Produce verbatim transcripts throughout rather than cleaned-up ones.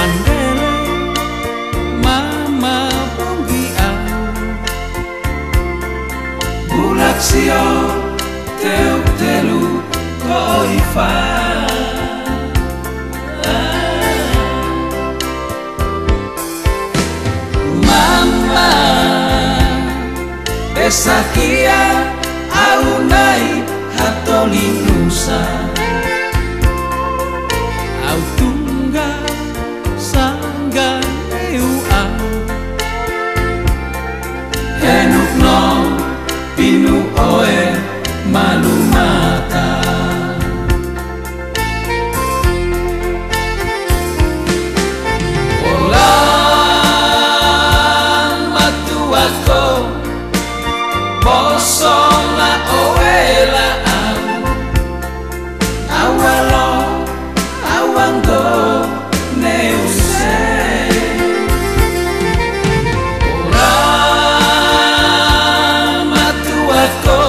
Afandele mama bonggia bulak sio teu telu koifa mama besakia aunai hatoli nusa au tunggal sangga eua henuk no pinu oe malu mata olan matuako bosong la oe la au awalo awango neuse orang matuako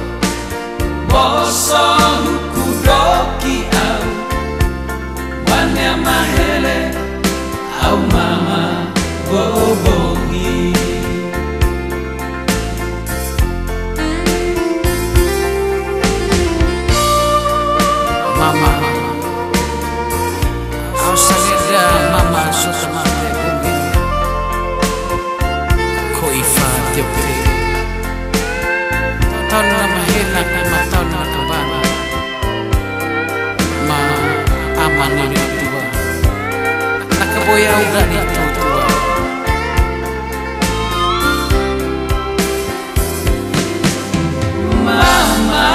bosong kudoki au wania mahele au mama bobongi mama au salida mama sutamate bumi koifa tepe tahun nama hela lima tahun nakabana ma aman ni tua nakaboya udah ni tua mama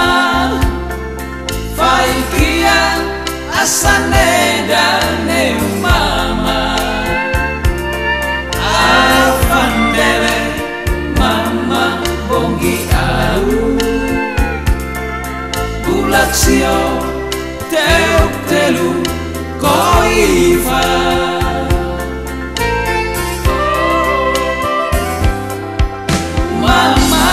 faikia asane dane mama afandele mama bongi au bulak sio teu telu koifa mama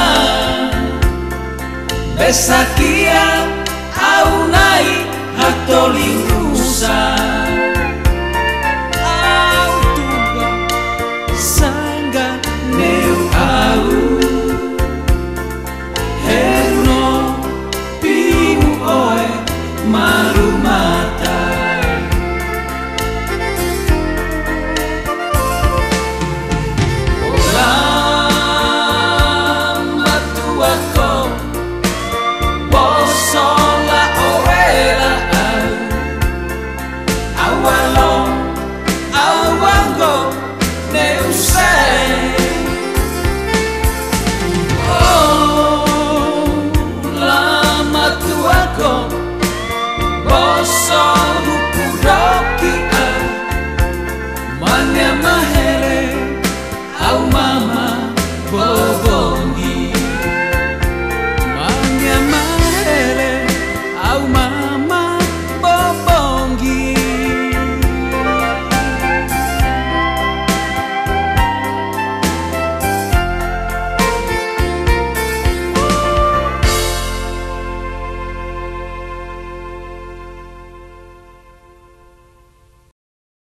besakia aunai hatoli nusa au tuga sangga neu au heno pinu oe malu mata orang matuako bosong la oela awalo awango neuse oh la matuako bosong